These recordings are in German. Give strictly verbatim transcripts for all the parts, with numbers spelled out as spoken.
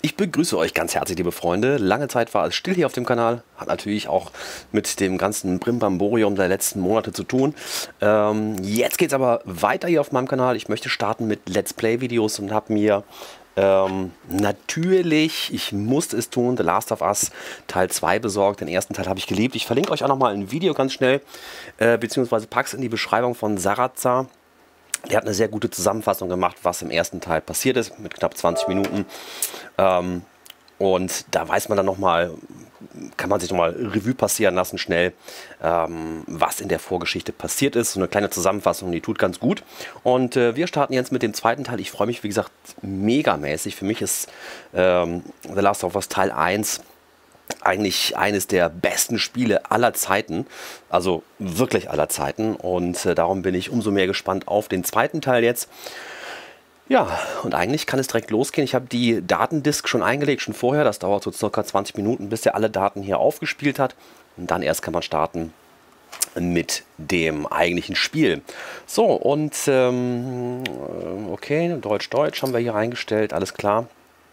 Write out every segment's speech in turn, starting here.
Ich begrüße euch ganz herzlich, liebe Freunde. Lange Zeit war es still hier auf dem Kanal. Hat natürlich auch mit dem ganzen Brimbamborium der letzten Monate zu tun. Ähm, jetzt geht es aber weiter hier auf meinem Kanal. Ich möchte starten mit Let's Play-Videos und habe mir ähm, natürlich, ich musste es tun, The Last of Us Teil zwei besorgt. Den ersten Teil habe ich geliebt. Ich verlinke euch auch nochmal ein Video ganz schnell, äh, beziehungsweise packe es in die Beschreibung von Sarazar. Der hat eine sehr gute Zusammenfassung gemacht, was im ersten Teil passiert ist, mit knapp zwanzig Minuten. Ähm, und da weiß man dann nochmal, kann man sich nochmal Revue passieren lassen, schnell, ähm, was in der Vorgeschichte passiert ist. So eine kleine Zusammenfassung, die tut ganz gut. Und äh, wir starten jetzt mit dem zweiten Teil. Ich freue mich, wie gesagt, megamäßig. Für mich ist ähm, The Last of Us Teil eins eigentlich eines der besten Spiele aller Zeiten, also wirklich aller Zeiten, und äh, darum bin ich umso mehr gespannt auf den zweiten Teil jetzt. Ja, und eigentlich kann es direkt losgehen. Ich habe die Datendisk schon eingelegt, schon vorher, das dauert so circa zwanzig Minuten, bis er alle Daten hier aufgespielt hat, und dann erst kann man starten mit dem eigentlichen Spiel. So, und ähm, okay, Deutsch-Deutsch haben wir hier eingestellt, alles klar.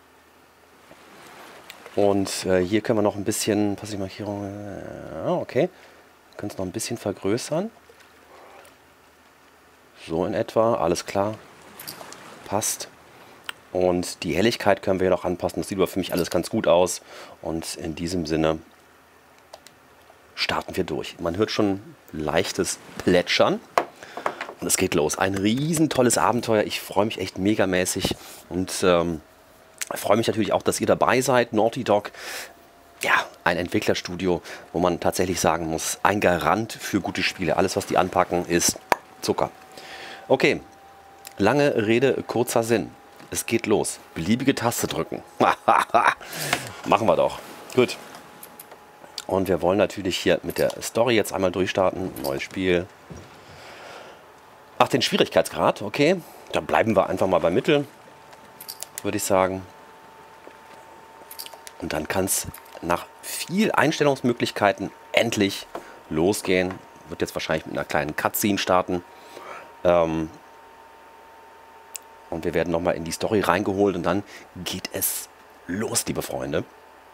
Und äh, hier können wir noch ein bisschen, Passivmarkierung, äh, okay, wir können es noch ein bisschen vergrößern. So in etwa, alles klar, passt. Und die Helligkeit können wir noch anpassen, das sieht aber für mich alles ganz gut aus. Und in diesem Sinne starten wir durch. Man hört schon leichtes Plätschern und es geht los. Ein riesen tolles Abenteuer, ich freue mich echt megamäßig und ähm, ich freue mich natürlich auch, dass ihr dabei seid. Naughty Dog, ja, ein Entwicklerstudio, wo man tatsächlich sagen muss, ein Garant für gute Spiele. Alles, was die anpacken, ist Zucker. Okay, lange Rede, kurzer Sinn. Es geht los. Beliebige Taste drücken. Machen wir doch. Gut. Und wir wollen natürlich hier mit der Story jetzt einmal durchstarten. Neues Spiel. Ach, den Schwierigkeitsgrad, okay. Dann bleiben wir einfach mal bei Mittel, würde ich sagen. Und dann kann es nach viel Einstellungsmöglichkeiten endlich losgehen. Wird jetzt wahrscheinlich mit einer kleinen Cutscene starten. Ähm und wir werden nochmal in die Story reingeholt und dann geht es los, liebe Freunde.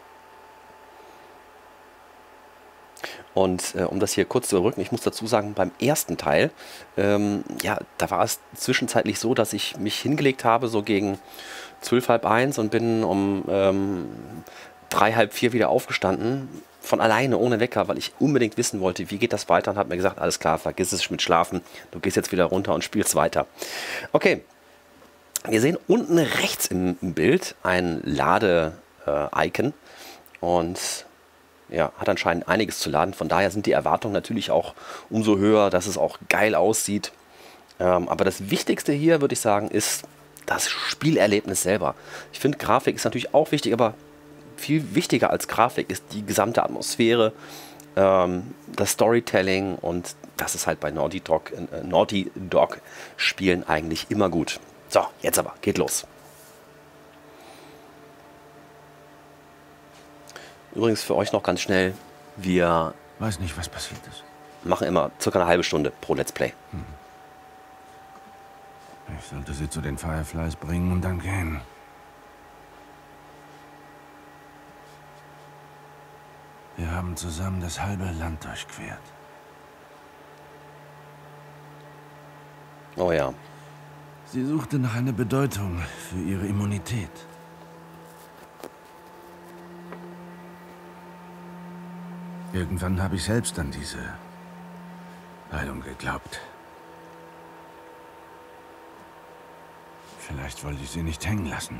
Und äh, um das hier kurz zu überbrücken, ich muss dazu sagen, beim ersten Teil, ähm, ja, da war es zwischenzeitlich so, dass ich mich hingelegt habe, so gegen zwölf, halb eins, und bin um ähm, drei, halb vier wieder aufgestanden, von alleine, ohne Wecker, weil ich unbedingt wissen wollte, wie geht das weiter, und habe mir gesagt, alles klar, vergiss es mit Schlafen, du gehst jetzt wieder runter und spielst weiter. Okay, wir sehen unten rechts im Bild ein Lade-Icon äh, und ja, hat anscheinend einiges zu laden. Von daher sind die Erwartungen natürlich auch umso höher, dass es auch geil aussieht. Ähm, aber das Wichtigste hier, würde ich sagen, ist das Spielerlebnis selber. Ich finde, Grafik ist natürlich auch wichtig, aber viel wichtiger als Grafik ist die gesamte Atmosphäre, ähm, das Storytelling, und das ist halt bei Naughty Dog, äh, Naughty Dog Spielen eigentlich immer gut. So, jetzt aber, geht los. Übrigens für euch noch ganz schnell, wir weiß nicht, was passiert ist. machen immer circa eine halbe Stunde pro Let's Play. Hm. Ich sollte sie zu den Fireflies bringen und dann gehen. Wir haben zusammen das halbe Land durchquert. Oh ja. Sie suchte nach einer Bedeutung für ihre Immunität. Irgendwann habe ich selbst an diese Heilung geglaubt. Vielleicht wollte ich sie nicht hängen lassen.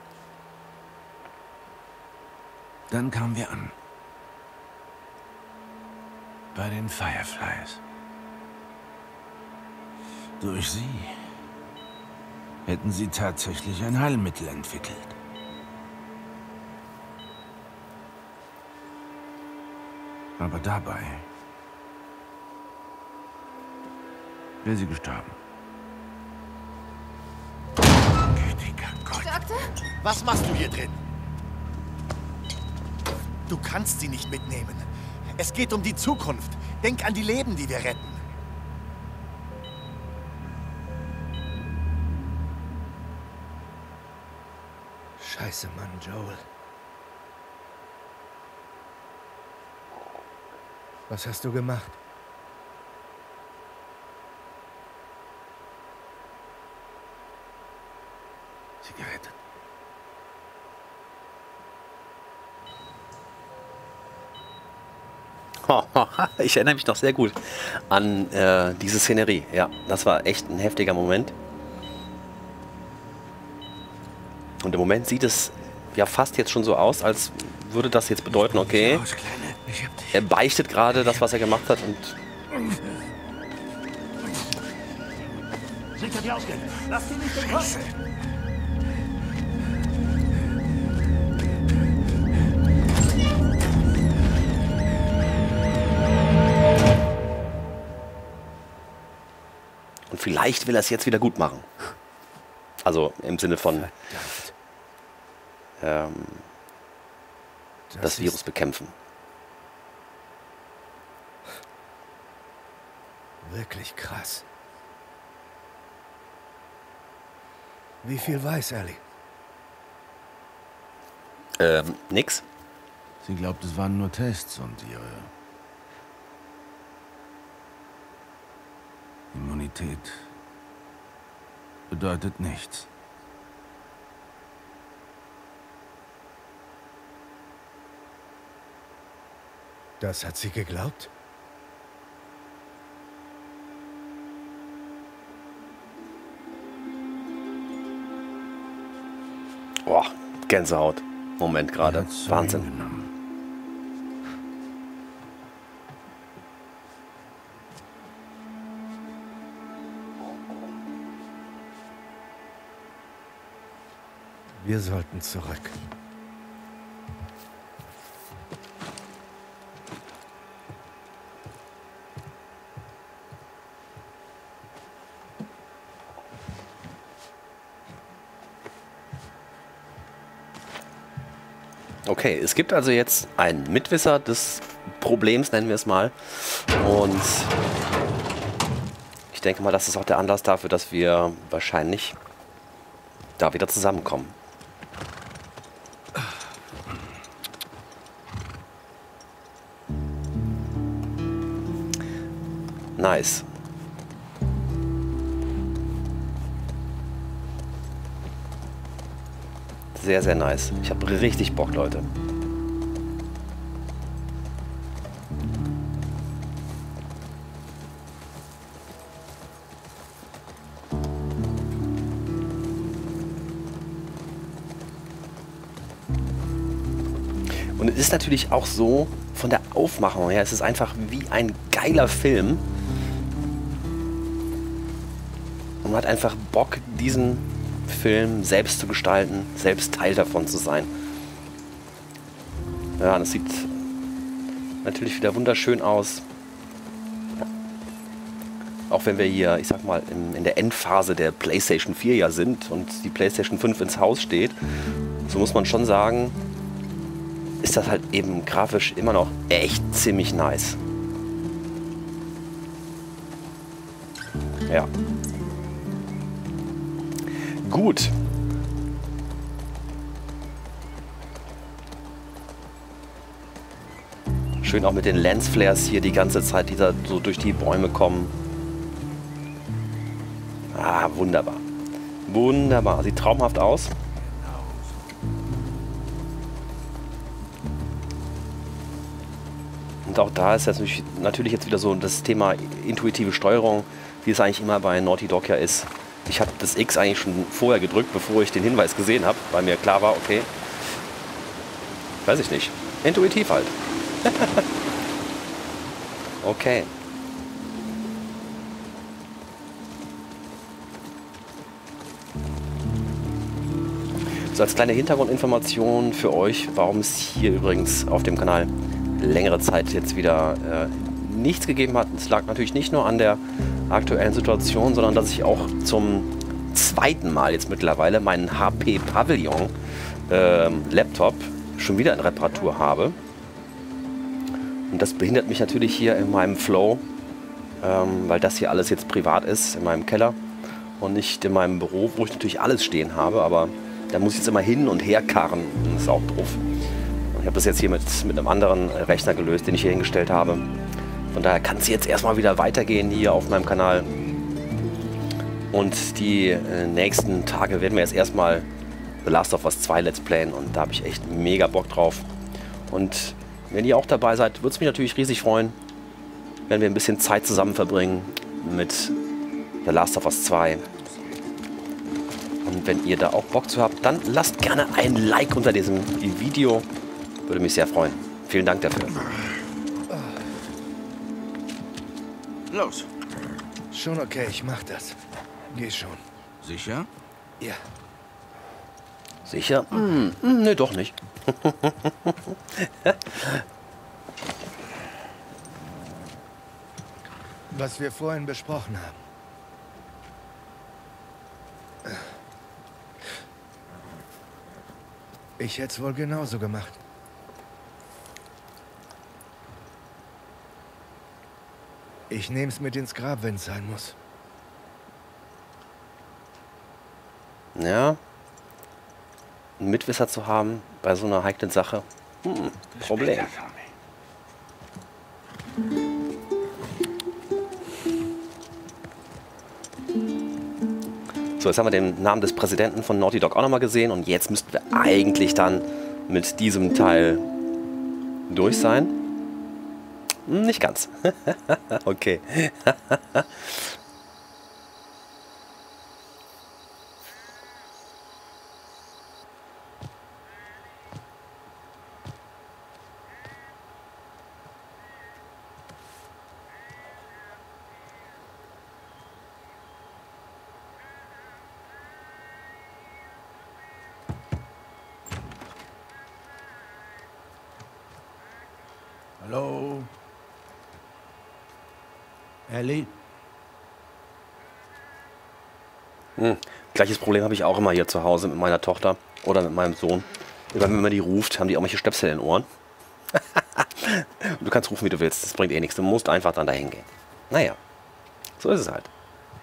Dann kamen wir an. Bei den Fireflies. Durch sie hätten sie tatsächlich ein Heilmittel entwickelt. Aber dabei wäre sie gestorben. Gütiger Gott. Doktor? Was machst du hier drin? Du kannst sie nicht mitnehmen. Es geht um die Zukunft. Denk an die Leben, die wir retten. Scheiße, Mann, Joel. Was hast du gemacht? Sie gerettet. Ich erinnere mich noch sehr gut an äh, diese Szenerie. Ja, das war echt ein heftiger Moment. Und im Moment sieht es ja fast jetzt schon so aus, als würde das jetzt bedeuten, okay, er beichtet gerade das, was er gemacht hat. Und Sicher die Ausgänge. Lass die nicht entkommen. Und vielleicht will er es jetzt wieder gut machen. Also im Sinne von ähm, das, das Virus bekämpfen. Wirklich krass. Wie viel weiß Ellie? Ähm, nix. Sie glaubt, es waren nur Tests und ihre Immunität bedeutet nichts. Das hat sie geglaubt? Boah, Gänsehaut. Moment gerade. Wahnsinn. Genommen. Wir sollten zurück. Okay, es gibt also jetzt einen Mitwisser des Problems, nennen wir es mal. Und ich denke mal, das ist auch der Anlass dafür, dass wir wahrscheinlich da wieder zusammenkommen. Nice. Sehr, sehr nice. Ich habe richtig Bock, Leute. Und es ist natürlich auch so, von der Aufmachung her, es ist einfach wie ein geiler Film. Und man hat einfach Bock, diesen Film selbst zu gestalten, selbst Teil davon zu sein. Ja, das sieht natürlich wieder wunderschön aus. Auch wenn wir hier, ich sag mal, in, in der Endphase der PlayStation vier ja sind und die PlayStation fünf ins Haus steht, so muss man schon sagen, ist das halt eben grafisch immer noch echt ziemlich nice. Ja. Gut. Schön auch mit den Lensflares hier die ganze Zeit, die da so durch die Bäume kommen. Ah, wunderbar. Wunderbar. Sieht traumhaft aus. Und auch da ist jetzt natürlich jetzt wieder so das Thema intuitive Steuerung, wie es eigentlich immer bei Naughty Dog ja ist. Ich habe das X eigentlich schon vorher gedrückt, bevor ich den Hinweis gesehen habe, weil mir klar war, okay, weiß ich nicht, intuitiv halt. Okay. So, als kleine Hintergrundinformation für euch, warum es hier übrigens auf dem Kanal längere Zeit jetzt wieder äh, nichts gegeben hat. Es lag natürlich nicht nur an der aktuellen Situation, sondern dass ich auch zum zweiten Mal jetzt mittlerweile meinen H P Pavilion äh, Laptop schon wieder in Reparatur habe. Und das behindert mich natürlich hier in meinem Flow, ähm, weil das hier alles jetzt privat ist, in meinem Keller und nicht in meinem Büro, wo ich natürlich alles stehen habe. Aber Da muss ich jetzt immer hin und her karren. Das ist auch doof. Ich habe das jetzt hier mit, mit einem anderen Rechner gelöst, den ich hier hingestellt habe. Von daher kann es jetzt erstmal wieder weitergehen hier auf meinem Kanal. Und die äh, nächsten Tage werden wir jetzt erstmal The Last of Us zwei Let's Playen. Und da habe ich echt mega Bock drauf. Und wenn ihr auch dabei seid, würde es mich natürlich riesig freuen, wenn wir ein bisschen Zeit zusammen verbringen mit The Last of Us zwei. Und wenn ihr da auch Bock zu habt, dann lasst gerne ein Like unter diesem Video. Würde mich sehr freuen. Vielen Dank dafür. Los. Schon okay, ich mach das. Geh schon. Sicher? Ja. Sicher? Hm, hm, nee, doch nicht. Was wir vorhin besprochen haben. Ich hätte es wohl genauso gemacht. Ich nehme es mit ins Grab, wenn es sein muss. Ja. Einen Mitwisser zu haben bei so einer heiklen Sache. Hm, Problem. So, jetzt haben wir den Namen des Präsidenten von Naughty Dog auch nochmal gesehen. Und jetzt müssten wir eigentlich dann mit diesem Teil durch sein. Hm, nicht ganz. Okay. Hallo? Ellie? Hm. Gleiches Problem habe ich auch immer hier zu Hause mit meiner Tochter oder mit meinem Sohn. Immer wenn man die ruft, haben die irgendwelche Stöpsel in den Ohren. Du kannst rufen, wie du willst. Das bringt eh nichts. Du musst einfach dann dahin gehen. Naja, so ist es halt.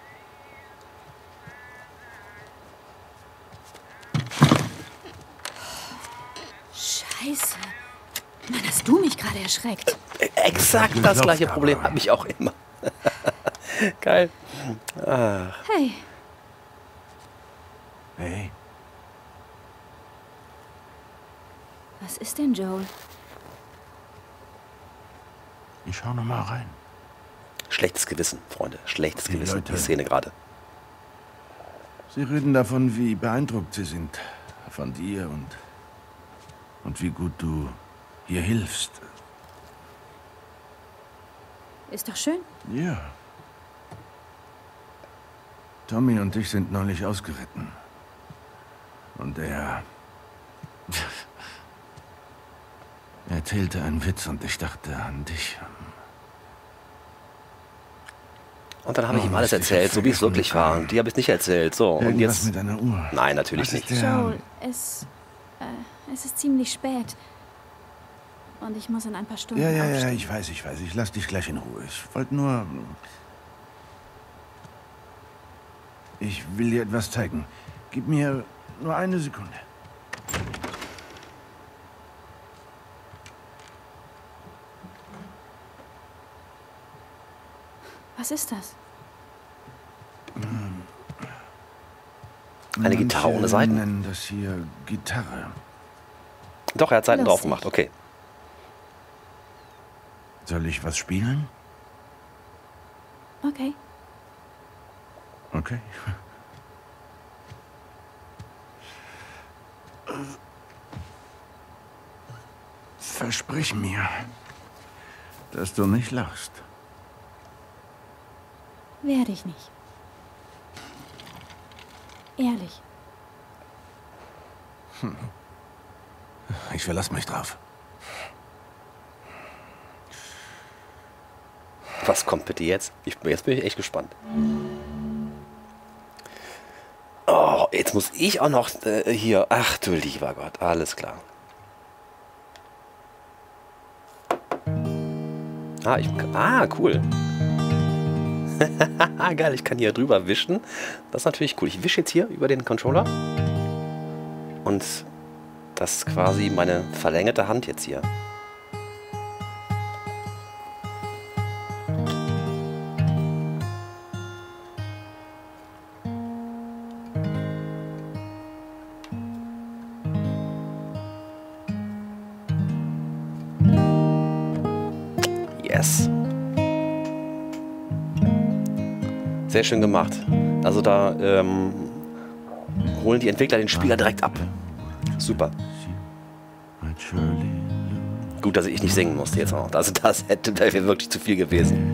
Scheiße. Mann, hast du mich gerade erschreckt. Exakt das gleiche Problem habe ich auch immer. Geil. Ah. Hey, Hey, was ist denn, Joel? ich schau noch mal rein. Schlechtes Gewissen, Freunde. Schlechtes Die Gewissen. Leute- Die Szene gerade. Sie reden davon, wie beeindruckt sie sind. Von dir und... und wie gut du ihr hilfst. Ist doch schön. Ja. Tommy und ich sind neulich ausgeritten. Und er... er erzählte einen Witz und ich dachte an dich. Und dann habe ich Oh, ihm alles Mist, ich erzählt, hab so wie es vergessen, wirklich mit war. einem- Und die habe ich nicht erzählt. So, und Irgendwas jetzt... mit deiner Uhr. Nein, natürlich Was ist nicht. der- Joel, es... Äh, es ist ziemlich spät. Und ich muss in ein paar Stunden Ja, ja, ja, aufstehen. ich weiß, ich weiß. Ich lass dich gleich in Ruhe. Ich wollte nur... Ich will dir etwas zeigen. Gib mir nur eine Sekunde. Was ist das? Eine Gitarre ohne Saiten? nennen das hier Gitarre. Doch, er hat Seiten drauf Lustig. gemacht. Okay. Soll ich was spielen? Okay. Okay. Versprich mir, dass du nicht lachst. Werde ich nicht. Ehrlich. Ich verlasse mich drauf. Was kommt bitte jetzt? Ich, jetzt bin ich echt gespannt. Oh, jetzt muss ich auch noch äh, hier... Ach du lieber Gott, alles klar. Ah, ich, ah cool. Geil, ich kann hier drüber wischen. Das ist natürlich cool. Ich wische jetzt hier über den Controller. Und das ist quasi meine verlängerte Hand jetzt hier. Yes. Sehr schön gemacht. Also da ähm, holen die Entwickler den Spieler direkt ab. Super. Gut, dass ich nicht singen musste jetzt auch. Also das hätte das wäre wirklich zu viel gewesen.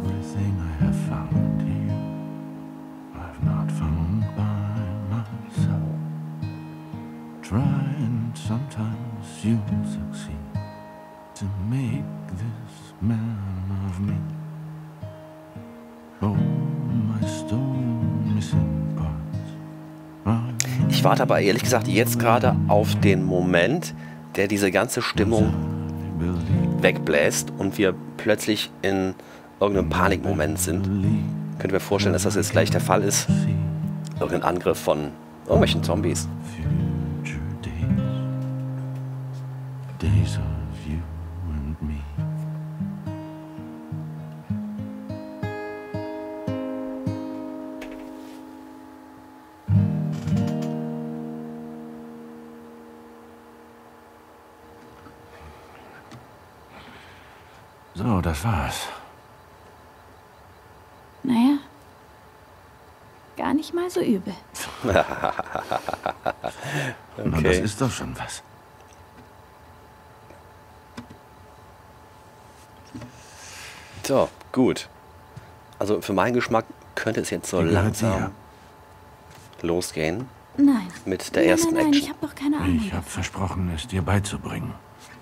Ich warte aber ehrlich gesagt jetzt gerade auf den Moment, der diese ganze Stimmung wegbläst und wir plötzlich in irgendeinem Panikmoment sind. Könnt ihr mir vorstellen, dass das jetzt gleich der Fall ist? Irgendein Angriff von irgendwelchen Zombies. So, das war's. Naja, gar nicht mal so übel. Okay. Na, das Okay. ist doch schon was. So, gut. Also für meinen Geschmack könnte es jetzt so Die gehört langsam losgehen Nein. mit der nein, ersten nein, nein, Action. ich habe doch keine Ahnung. Ich habe versprochen, es dir beizubringen.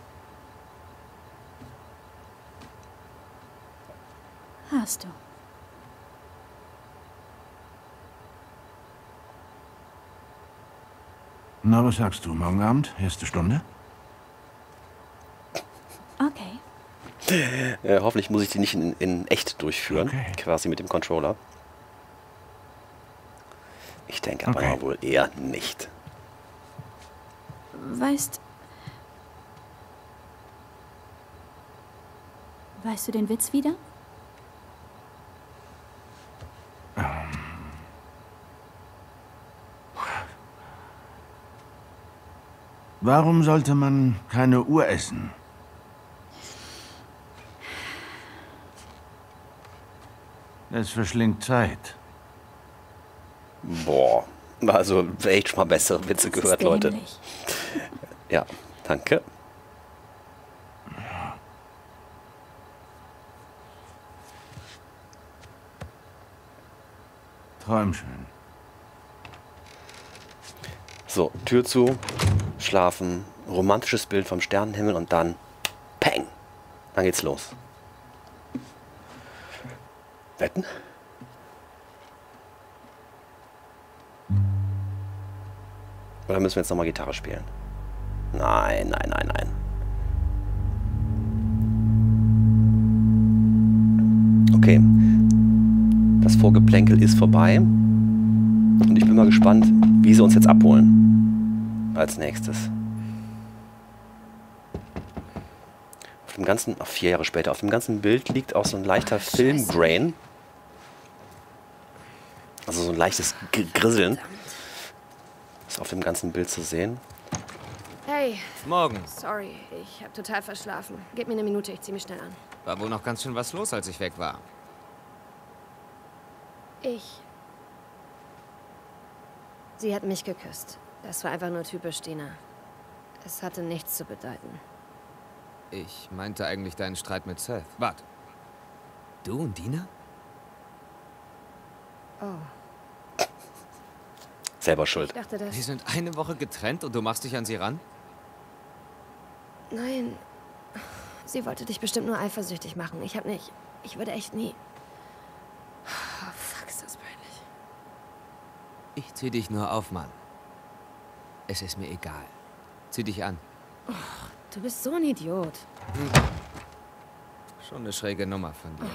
Hast du. Na, was sagst du? Morgen Abend? Erste Stunde? Okay. Äh, hoffentlich muss ich die nicht in, in echt durchführen, Okay. quasi mit dem Controller. Ich denke aber Okay. wohl eher nicht. Weißt... Weißt du den Witz wieder? Warum sollte man keine Uhr essen? Es verschlingt Zeit. Boah, also echt schon mal bessere Witze Das ist gehört, Leute. dämlich. Ja, danke. Träum schön. So, Tür zu, schlafen, romantisches Bild vom Sternenhimmel und dann Peng. Dann geht's los. Wetten? Oder müssen wir jetzt nochmal Gitarre spielen? Nein, nein, nein, nein. Okay. Das Vorgeplänkel ist vorbei. Und ich bin mal gespannt, wie sie uns jetzt abholen. Als nächstes. Auf dem ganzen, ach, vier Jahre später, auf dem ganzen Bild liegt auch so ein leichter Filmgrain. Also so ein leichtes G Grisseln. Ist auf dem ganzen Bild zu sehen. Hey, Morgen. sorry, ich habe total verschlafen. Gib mir eine Minute, ich zieh mich schnell an. War wohl noch ganz schön was los, als ich weg war. Ich. Sie hat mich geküsst. Das war einfach nur typisch Dina. Es hatte nichts zu bedeuten. Ich meinte eigentlich deinen Streit mit Seth. Warte. Du und Dina? Oh, Selber ich schuld. dachte, das... Wir sind eine Woche getrennt und du machst dich an sie ran? Nein. Sie wollte dich bestimmt nur eifersüchtig machen. Ich hab nicht... Ich würde echt nie... Oh, fuck, ist das peinlich. Ich zieh dich nur auf, Mann. Es ist mir egal. Zieh dich an. Du bist so ein Idiot. Schon eine schräge Nummer von dir.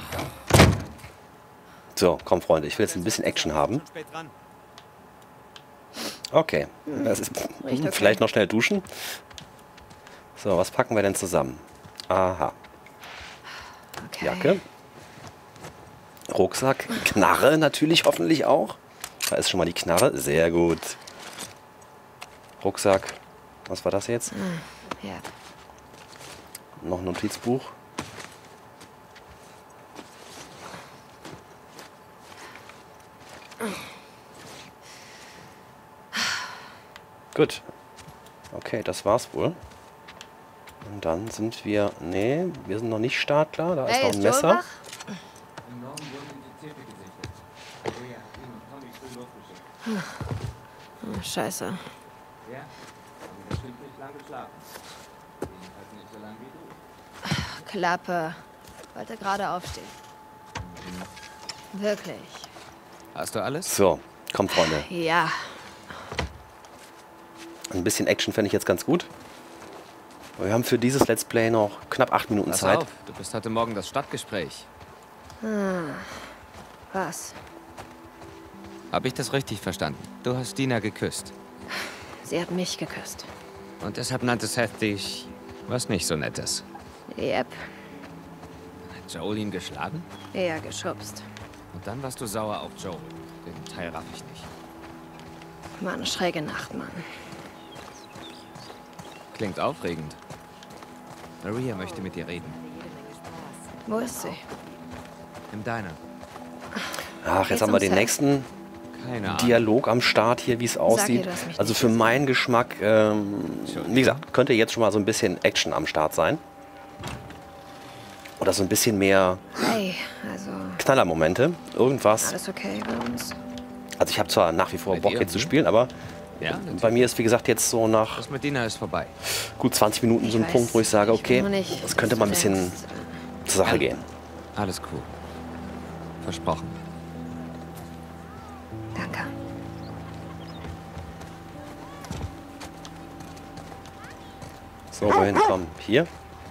So, komm Freunde, ich will jetzt ein bisschen Action haben. Schon spät dran. Okay. Das ist, Riecht okay. Vielleicht noch schnell duschen. So, was packen wir denn zusammen? Aha. Okay. Jacke. Rucksack. Knarre natürlich hoffentlich auch. Da ist schon mal die Knarre. Sehr gut. Rucksack. Was war das jetzt? Ah, ja. Noch ein Notizbuch. Gut. Okay, das war's wohl. Und dann sind wir... Nee, wir sind noch nicht startklar. Da ist Hey, noch ist ein Joel Messer. wach? Oh, scheiße. Klappe. Wollte gerade aufstehen. Wirklich. Hast du alles? So, kommt, Freunde. Ja. Ein bisschen Action fände ich jetzt ganz gut. Wir haben für dieses Let's Play noch knapp acht Minuten Pass Zeit. auf, du bist heute Morgen das Stadtgespräch. Hm. Was? Habe ich das richtig verstanden? Du hast Dina geküsst. Sie hat mich geküsst. Und deshalb nannte Seth dich was nicht so Nettes. Yep. Hat Joel ihn geschlagen? Eher geschubst. Und dann warst du sauer auf Joel. Den Teil raff ich nicht. War eine schräge Nacht, Mann. Klingt aufregend. Maria möchte mit dir reden. Wo ist sie? Im Diner. Ach, jetzt Geht's haben wir um den Seth? nächsten Keine Ahnung. Dialog am Start hier, wie es aussieht. du hast mich Also nicht für meinen Geschmack, ähm, wie gesagt, könnte jetzt schon mal so ein bisschen Action am Start sein. Oder so ein bisschen mehr Hey, also, Knallermomente. Irgendwas. alles okay bei uns? Also ich habe zwar nach wie vor Bei Bock dir? jetzt zu spielen, aber Ja, natürlich. bei mir ist wie gesagt jetzt so nach Das mit Dina ist vorbei. gut zwanzig Minuten so ein Ich Punkt, weiß, wo ich sage, ich okay, bin nur nicht, das könnte was mal ein du bisschen denkst. zur Sache gehen. Alles cool. Versprochen. Danke. So, wohin kommen? Hier?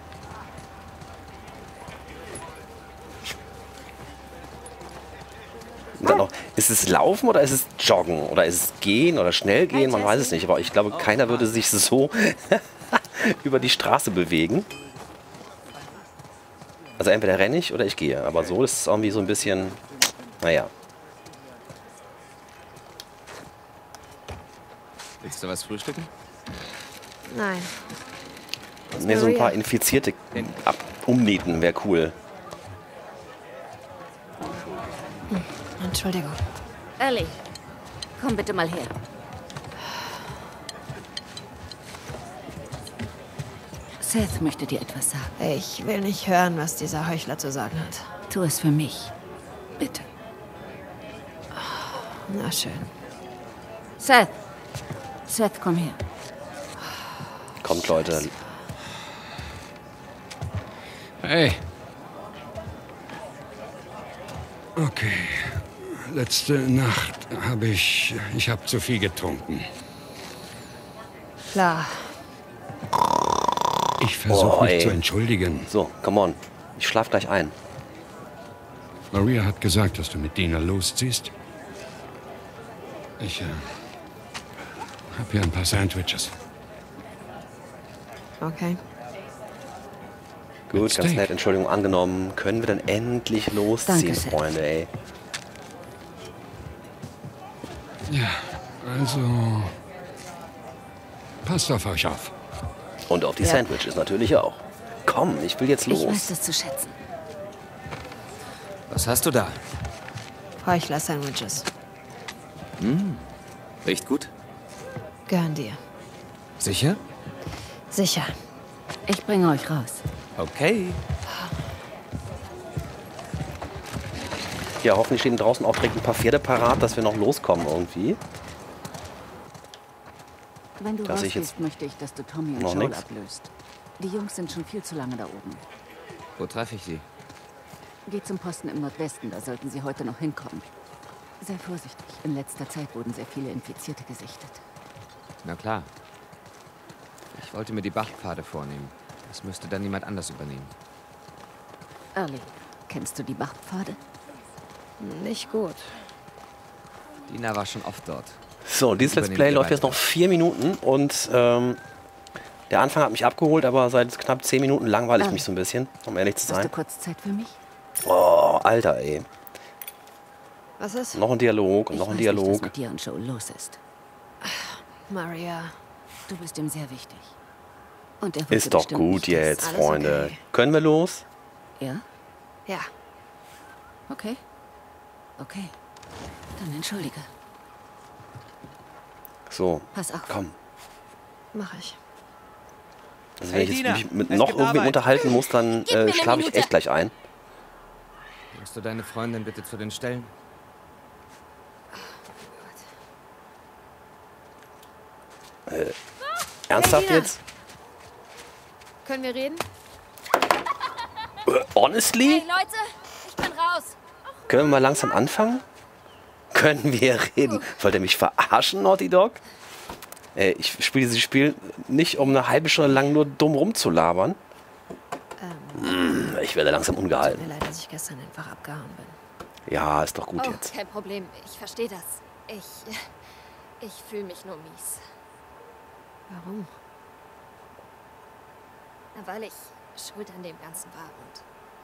Und dann noch, ist es Laufen oder ist es Joggen? Oder ist es Gehen oder schnell gehen? Man weiß es nicht. Aber ich glaube, keiner würde sich so über die Straße bewegen. Also entweder renne ich oder ich gehe. Aber so ist es irgendwie so ein bisschen, naja. Willst du was frühstücken? Nein. Ne, so ein paar Maria. Infizierte ab umnieten wäre cool. Entschuldigung. Ellie, komm bitte mal her. Seth möchte dir etwas sagen. Ich will nicht hören, was dieser Heuchler zu sagen hat. Tu es für mich. Bitte. Na schön. Seth. Seth, komm her. Kommt, Leute. Hey. Okay. Letzte Nacht habe ich... Ich habe zu viel getrunken. Klar. Ich versuche Oh, mich ey. zu entschuldigen. So, come on. Ich schlaf gleich ein. Maria hat gesagt, dass du mit Dina losziehst. Ich äh, habe hier ein paar Sandwiches. Okay. Gut, Mit ganz Steak. nett. Entschuldigung angenommen. Können wir dann endlich losziehen, Danke, Seth. Freunde, ey. Ja, also... Passt auf euch auf. Und auf die Ja. Sandwiches natürlich auch. Komm, ich will jetzt Ich weiß los. das zu schätzen. Was hast du da? Heuchler-Sandwiches. Riecht gut? Gehören dir. Sicher? Sicher. Ich bringe euch raus. Okay. Ja, hoffentlich stehen draußen auch direkt ein paar Pferde parat, dass wir noch loskommen irgendwie. Wenn du Da sehe ich rausgehst, jetzt möchte ich, dass du Tommy und noch Joel nix. ablöst. Die Jungs sind schon viel zu lange da oben. Wo treffe ich sie? Geh zum Posten im Nordwesten, da sollten sie heute noch hinkommen. Sei vorsichtig. In letzter Zeit wurden sehr viele Infizierte gesichtet. Na klar. Ich wollte mir die Bachpfade vornehmen. Das müsste dann jemand anders übernehmen. Early, kennst du die Bachpfade? Nicht gut. Dina war schon oft dort. So, dieses Let's Play läuft jetzt noch vier Minuten und ähm, der Anfang hat mich abgeholt, aber seit knapp zehn Minuten langweile ich mich so ein bisschen, um ehrlich zu Hast sein. du kurz Zeit für mich? Oh, Alter, ey. Was ist? Noch ein Dialog und noch ein Ich weiß nicht, was Dialog. mit dir und Joel los ist. Maria. Du bist ihm sehr wichtig. Und er wollte Ist doch bestimmt gut nicht, dass- jetzt, alles Freunde. okay. Können wir los? Ja? Ja. Okay. Okay. Dann entschuldige. So, Pass auf. komm. Mach ich. Also wenn Hey, ich jetzt Dina, mich mit es noch gibt irgendwie Arbeit. unterhalten muss, dann Gib mir äh, eine schlafe ich Minute. echt gleich ein. Bringst du deine Freundin bitte zu den Stellen? Ernsthaft Dina. jetzt? Können wir reden? Äh, honestly? Hey Leute, ich bin raus. Können wir mal langsam anfangen? Können wir reden? Wollt ihr mich verarschen, Naughty Dog? Ey, ich spiele dieses Spiel nicht, um eine halbe Stunde lang nur dumm rumzulabern. Ähm, Ich werde langsam tut ungehalten. mir leid, dass ich gestern einfach abgehauen bin. Ja, ist doch gut Oh, jetzt. kein Problem. Ich verstehe das. Ich. Ich fühle mich nur mies. Warum? Na, weil ich schuld an dem Ganzen war und.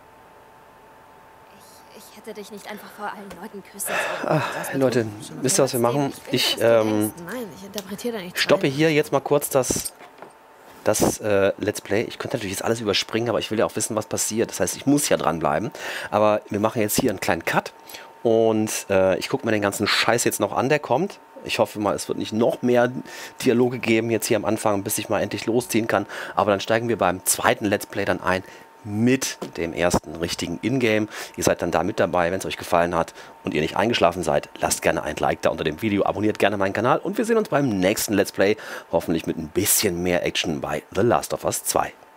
Ich, ich hätte dich nicht einfach vor allen Leuten küssen sollen. Ach, Leute, wisst ihr, was wir machen? Ich ähm, Nein, ich interpretiere da nichts stoppe rein. hier jetzt mal kurz das, das äh, Let's Play. Ich könnte natürlich jetzt alles überspringen, aber ich will ja auch wissen, was passiert. Das heißt, ich muss ja dranbleiben. Aber wir machen jetzt hier einen kleinen Cut. Und äh, ich gucke mir den ganzen Scheiß jetzt noch an, der kommt. Ich hoffe mal, es wird nicht noch mehr Dialoge geben jetzt hier am Anfang, bis ich mal endlich losziehen kann. Aber dann steigen wir beim zweiten Let's Play dann ein mit dem ersten richtigen Ingame. Ihr seid dann da mit dabei, wenn es euch gefallen hat und ihr nicht eingeschlafen seid. Lasst gerne ein Like da unter dem Video, abonniert gerne meinen Kanal und wir sehen uns beim nächsten Let's Play. Hoffentlich mit ein bisschen mehr Action bei The Last of Us zwei.